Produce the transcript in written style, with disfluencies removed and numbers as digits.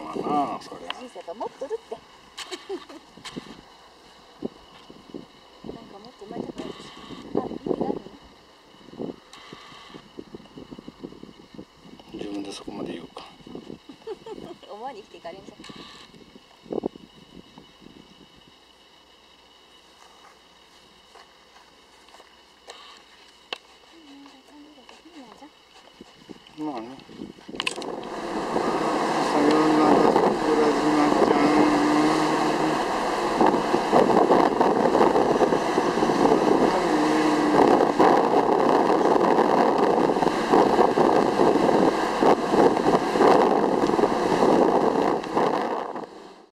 わなそれ。 人生と持っとるって。なんかもっと生まれたくないです。あ、意味があるの？ 自分でそこまで言うか。 思わに生きていかれんじゃん。 まあね。